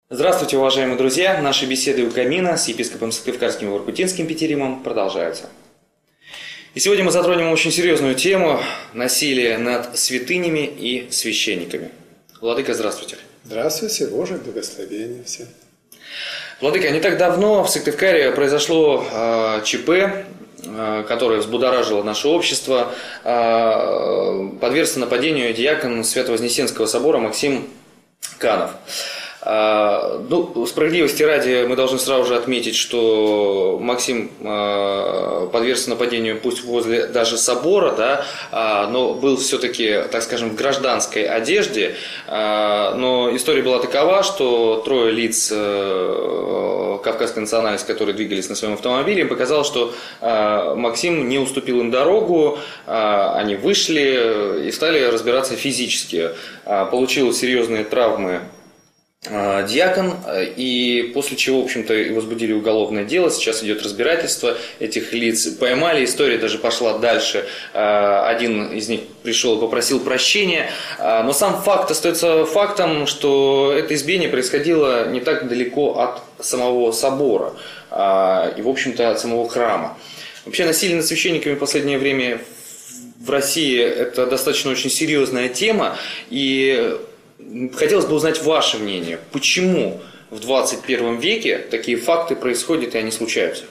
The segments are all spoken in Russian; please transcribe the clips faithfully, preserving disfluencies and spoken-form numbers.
Здравствуйте, уважаемые друзья! Наши беседы у камина с епископом Сыктывкарским и Воркутинским Петеримом продолжаются. И сегодня мы затронем очень серьезную тему – насилие над святынями и священниками. Владыка, здравствуйте! Здравствуйте, Божие благословение всем! Владыка, не так давно в Сыктывкаре произошло э, ЧП, э, которое взбудоражило наше общество. Э, подвергся нападению диакон Свято-Вознесенского собора Максим Канов. Ну, справедливости ради, мы должны сразу же отметить, что Максим подвергся нападению пусть возле даже собора, да, но был все-таки, так скажем, в гражданской одежде. Но история была такова, что трое лиц кавказской национальности, которые двигались на своем автомобиле, им показалось, что Максим не уступил им дорогу, они вышли и стали разбираться физически. Получил серьезные травмы диакон, и после чего, в общем-то, и возбудили уголовное дело. Сейчас идет разбирательство этих лиц. Поймали, история даже пошла дальше. Один из них пришел и попросил прощения. Но сам факт остается фактом, что это избиение происходило не так далеко от самого собора и, в общем-то, от самого храма. Вообще, насилие над священниками в последнее время в России – это достаточно очень серьезная тема, и хотелось бы узнать ваше мнение, почему в двадцать первом веке такие факты происходят и они случаются?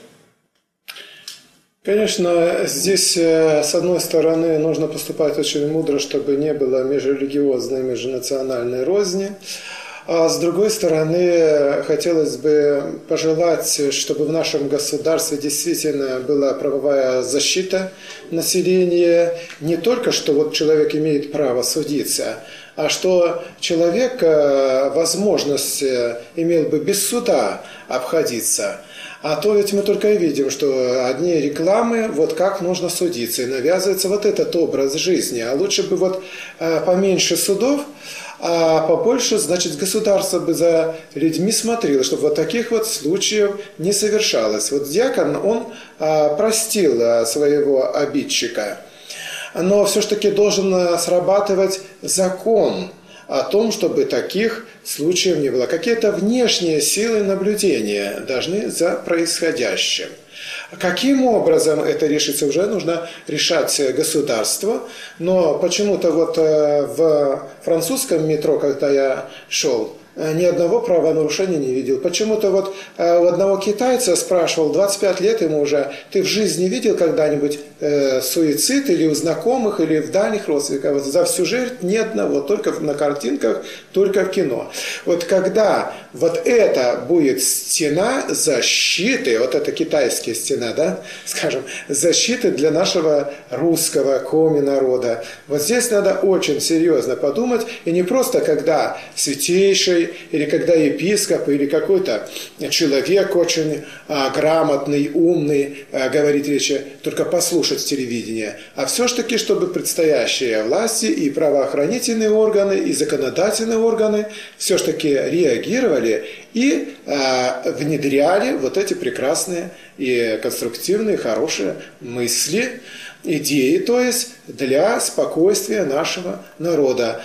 Конечно, здесь, с одной стороны, нужно поступать очень мудро, чтобы не было межрелигиозной, межнациональной розни. А с другой стороны, хотелось бы пожелать, чтобы в нашем государстве действительно была правовая защита населения. Не только, что вот человек имеет право судиться, а что человек возможность имел бы без суда обходиться. А то ведь мы только и видим, что одни рекламы, вот как нужно судиться, и навязывается вот этот образ жизни. А лучше бы вот поменьше судов, а побольше, значит, государство бы за людьми смотрело, чтобы вот таких вот случаев не совершалось. Вот диакон, он простил своего обидчика, но все-таки должен срабатывать закон о том, чтобы таких случаев не было. Какие-то внешние силы наблюдения должны за происходящим. Каким образом это решится, уже нужно решать государству. Но почему-то вот в французском метро, когда я шел, ни одного правонарушения не видел. Почему-то вот у одного китайца спрашивал, двадцать пять лет ему уже, ты в жизни видел когда-нибудь э, суицид или у знакомых, или в дальних родственниках? Вот за всю жизнь ни одного, только на картинках, только в кино. Вот когда вот это будет стена защиты, вот это китайская стена, да, скажем, защиты для нашего русского коми-народа, вот здесь надо очень серьезно подумать, и не просто когда святейший, или когда епископ, или какой-то человек очень а, грамотный, умный, а, говорит речи, только послушать телевидение, а все-таки, чтобы предстоящие власти и правоохранительные органы, и законодательные органы все-таки реагировали и а, внедряли вот эти прекрасные и конструктивные, хорошие мысли, идеи, то есть для спокойствия нашего народа.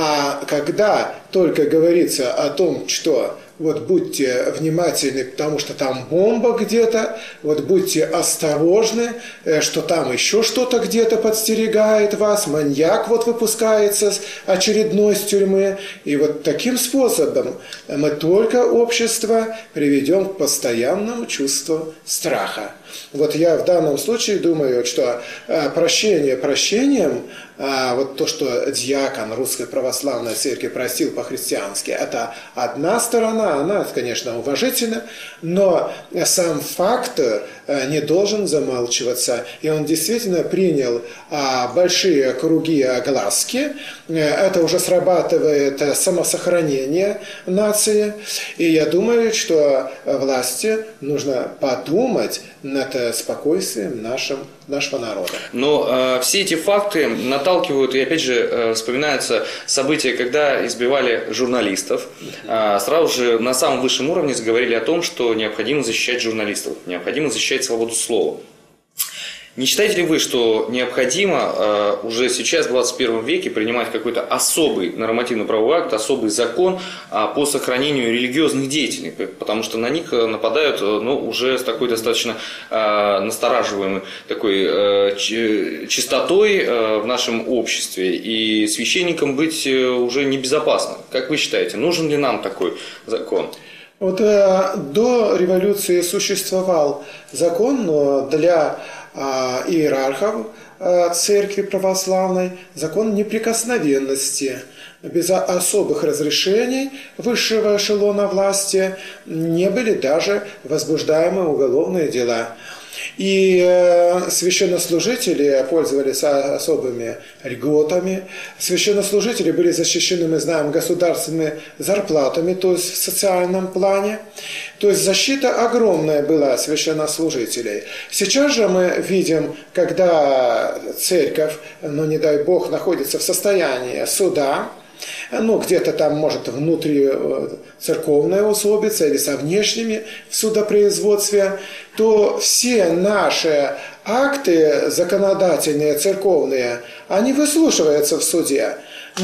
А когда только говорится о том, что вот будьте внимательны, потому что там бомба где-то, вот будьте осторожны, что там еще что-то где-то подстерегает вас, маньяк вот выпускается очередной с тюрьмы. И вот таким способом мы только общество приведем к постоянному чувству страха. Вот я в данном случае думаю, что прощение прощением, вот то, что диакон Русской Православной Церкви простил по-христиански, это одна сторона, она, конечно, уважительна, но сам факт не должен замалчиваться. И он действительно принял большие круги огласки, это уже срабатывает самосохранение нации, и я думаю, что власти нужно подумать над спокойствием нашим, нашего народа. Но э, все эти факты наталкивают, и опять же э, вспоминаются события, когда избивали журналистов. Э, сразу же на самом высшем уровне заговорили о том, что необходимо защищать журналистов, необходимо защищать свободу слова. Не считаете ли вы, что необходимо э, уже сейчас, в двадцать первом веке, принимать какой-то особый нормативно-правовой акт, особый закон э, по сохранению религиозных деятелей? Потому что на них нападают э, ну, уже с такой достаточно э, настораживаемой такой э, чистотой э, в нашем обществе. И священникам быть э, уже небезопасно. Как вы считаете, нужен ли нам такой закон? Вот э, до революции существовал закон, но для иерархов церкви православной закон неприкосновенности. Без особых разрешений высшего эшелона власти не были даже возбуждаемы уголовные дела. И священнослужители пользовались особыми льготами. Священнослужители были защищены, мы знаем, государственными зарплатами, то есть в социальном плане. То есть защита огромная была священнослужителей. Сейчас же мы видим, когда церковь, ну не дай Бог, находится в состоянии суда, ну, где-то там, может, внутри церковная усобица или со внешними в судопроизводстве, то все наши акты законодательные, церковные, они выслушиваются в суде.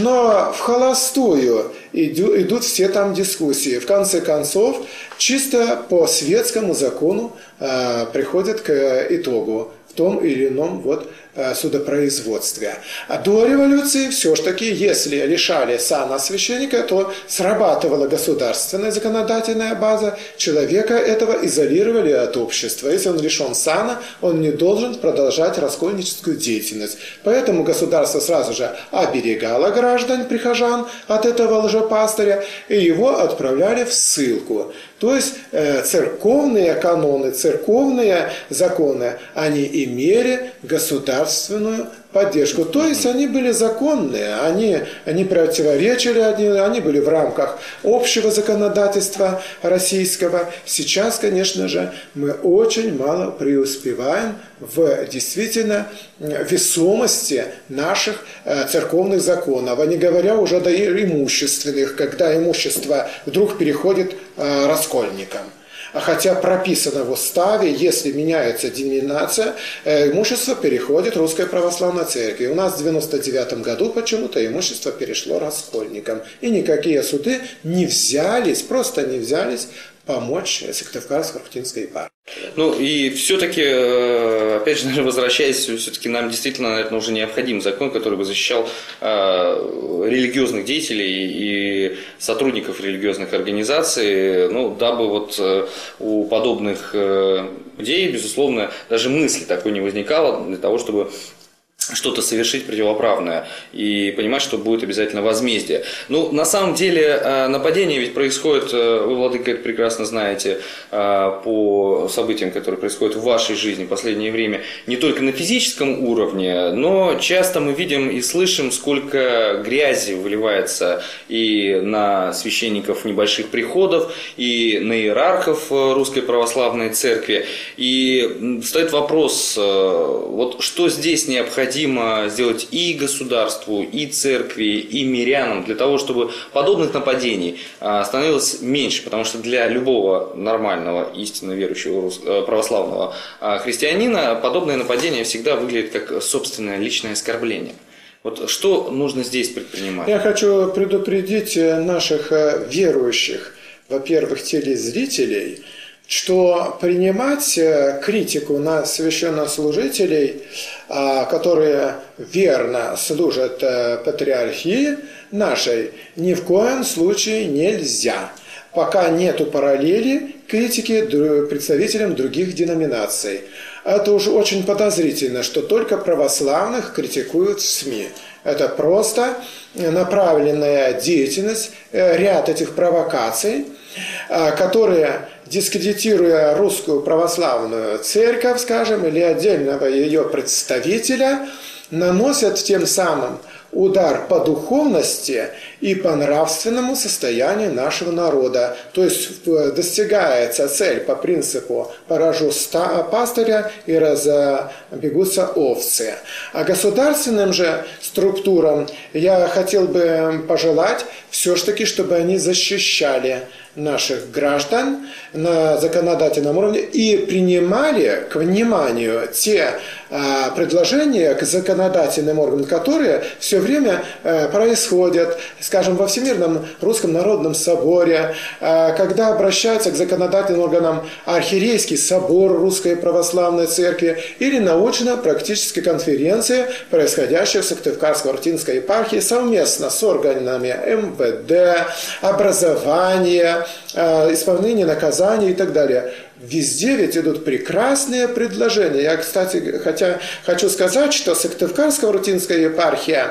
Но в холостую идут все там дискуссии. В конце концов, чисто по светскому закону э, приходят к итогу в том или ином вот, э, судопроизводстве. А до революции все-таки, если лишали сана священника, то срабатывала государственная законодательная база, человека этого изолировали от общества. Если он лишен сана, он не должен продолжать раскольническую деятельность. Поэтому государство сразу же оберегало граждан, прихожан от этого лжепастыря, и его отправляли в ссылку. То есть э, церковные каноны, церковные законы, они имели государственную поддержку. То есть они были законные, они не противоречили, они, они были в рамках общего законодательства российского. Сейчас, конечно же, мы очень мало преуспеваем в действительно весомости наших церковных законов, а не говоря уже до имущественных, когда имущество вдруг переходит раскольникам. Хотя прописано в уставе, если меняется деноминация, имущество переходит Русской Православной Церкви. У нас в девяносто девятом году почему-то имущество перешло раскольникам. И никакие суды не взялись, просто не взялись помочь Сыктывкарско-Хортинской епархии. Ну и все-таки, опять же, наверное, возвращаясь, все-таки нам действительно, наверное, уже необходим закон, который бы защищал э, религиозных деятелей и сотрудников религиозных организаций, ну, дабы вот э, у подобных э, людей, безусловно, даже мысли такой не возникало для того, чтобы что-то совершить противоправное и понимать, что будет обязательно возмездие. Ну, на самом деле, нападение ведь происходит, вы, владыка, это прекрасно знаете, по событиям, которые происходят в вашей жизни в последнее время, не только на физическом уровне, но часто мы видим и слышим, сколько грязи выливается и на священников небольших приходов, и на иерархов Русской Православной Церкви. И стоит вопрос, вот что здесь необходимо сделать и государству, и церкви, и мирянам для того, чтобы подобных нападений становилось меньше, потому что для любого нормального, истинно верующего православного христианина подобное нападение всегда выглядит как собственное личное оскорбление. Вот что нужно здесь предпринимать? Я хочу предупредить наших верующих, во-первых, телезрителей, что принимать критику на священнослужителей, которые верно служат патриархии нашей, ни в коем случае нельзя, пока нету параллели критики представителям других деноминаций. Это уже очень подозрительно, что только православных критикуют в СМИ. Это просто направленная деятельность, ряд этих провокаций, которые, дискредитируя русскую православную церковь, скажем, или отдельного ее представителя, наносят тем самым удар по духовности и по нравственному состоянию нашего народа. То есть достигается цель по принципу «поражу пастыря и разбегутся овцы». А государственным же структурам я хотел бы пожелать все-таки, чтобы они защищали наших граждан на законодательном уровне и принимали к вниманию те а, предложения к законодательным органам, которые все время а, происходят, скажем, во Всемирном Русском Народном Соборе, а, когда обращаются к законодательным органам Архиерейский собор Русской Православной Церкви или научно-практические конференции, происходящие в Сыктывкарско-Артинской епархии совместно с органами эм вэ дэ, образования, исполнение наказаний и так далее. Везде ведь идут прекрасные предложения. Я, кстати, хотя, хочу сказать, что Сыктывкарско-Артинская епархия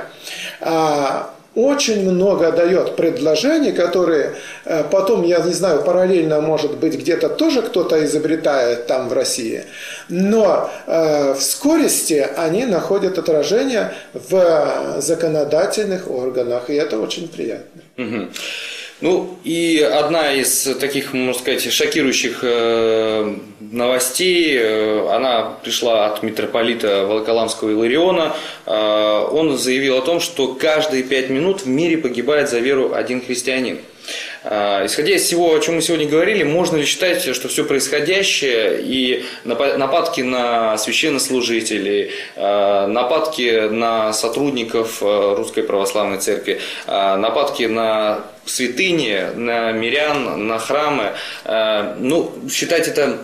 а, очень много дает предложений, которые а, потом, я не знаю, параллельно, может быть, где-то тоже кто-то изобретает там в России. Но а, в скорости они находят отражение в законодательных органах. И это очень приятно. Угу. Ну, и одна из таких, можно сказать, шокирующих э, новостей, э, она пришла от митрополита Волоколамского Илариона. Э, он заявил о том, что каждые пять минут в мире погибает за веру один христианин. Исходя из всего, о чем мы сегодня говорили, можно ли считать, что все происходящее и нападки на священнослужителей, нападки на сотрудников Русской Православной Церкви, нападки на святыни, на мирян, на храмы, ну, считать это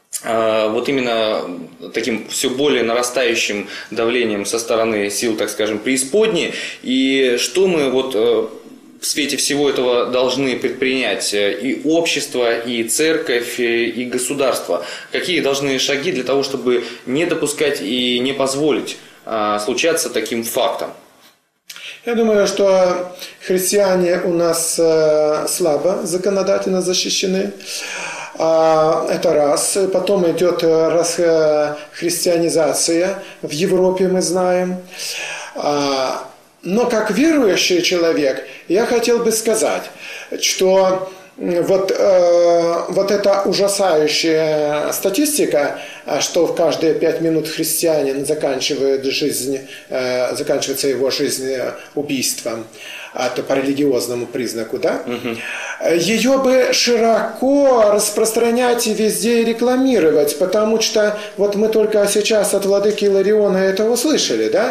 вот именно таким все более нарастающим давлением со стороны сил, так скажем, преисподней, и что мы вот в свете всего этого должны предпринять и общество, и церковь, и государство? Какие должны шаги для того, чтобы не допускать и не позволить а, случаться таким фактам? Я думаю, что христиане у нас слабо законодательно защищены. Это раз. Потом идет расхристианизация. В Европе мы знаем. Но как верующий человек, я хотел бы сказать, что вот, э, вот эта ужасающая статистика, что в каждые пять минут христианин заканчивает жизнь, э, заканчивается его жизнь убийством, это по религиозному признаку, да? Угу. Ее бы широко распространять и везде рекламировать, потому что вот мы только сейчас от владыки Илариона это услышали, да?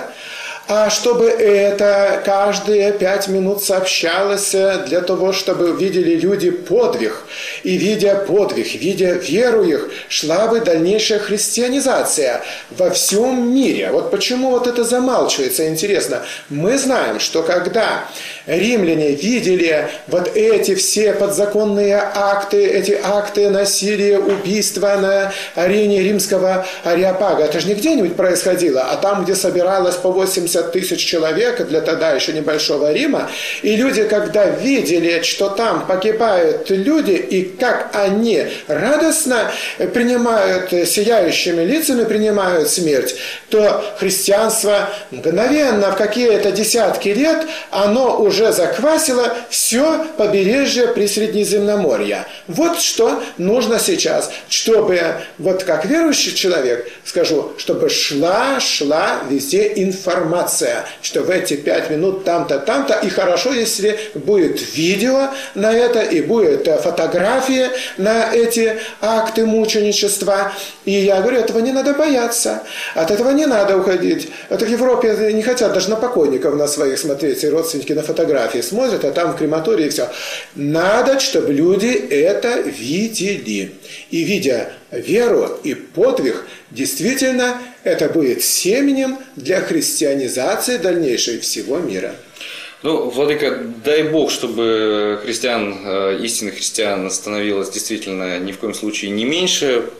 А чтобы это каждые пять минут сообщалось для того, чтобы видели люди подвиг. И видя подвиг, видя веру их, шла бы дальнейшая христианизация во всем мире. Вот почему вот это замалчивается, интересно. Мы знаем, что когда римляне видели вот эти все подзаконные акты, эти акты насилия, убийства на арене римского ареопага, это же не где-нибудь происходило, а там, где собиралось по восемьдесят тысяч человек для тогда еще небольшого Рима, и люди, когда видели, что там погибают люди, и как они радостно принимают, сияющими лицами принимают смерть, то христианство мгновенно в какие-то десятки лет, оно уже заквасило все побережье Присредиземноморья. Вот что нужно сейчас, чтобы, вот как верующий человек, скажу, чтобы шла, шла везде информация, что в эти пять минут там-то, там-то, и хорошо, если будет видео на это, и будет фотографии на эти акты мученичества. И я говорю, этого не надо бояться, от этого не надо уходить. Это в Европе не хотят даже на покойников на своих смотреть, и родственники на фотографии смотрят, а там в крематории все. Надо, чтобы люди это видели. И видя веру и подвиг, действительно, это будет семенем для христианизации дальнейшей всего мира. Ну, владыка, дай Бог, чтобы христиан, истинных христиан становилось действительно ни в коем случае не меньше.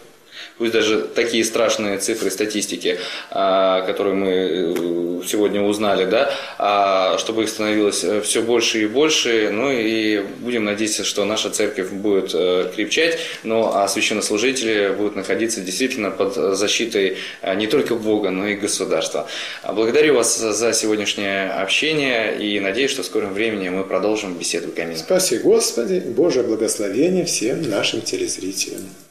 пусть даже такие страшные цифры статистики, которые мы сегодня узнали, да, чтобы их становилось все больше и больше, ну и будем надеяться, что наша церковь будет крепчать, ну а священнослужители будут находиться действительно под защитой не только Бога, но и государства. Благодарю вас за сегодняшнее общение и надеюсь, что в скором времени мы продолжим беседу камина. Спаси Господи, Божие благословение всем нашим телезрителям.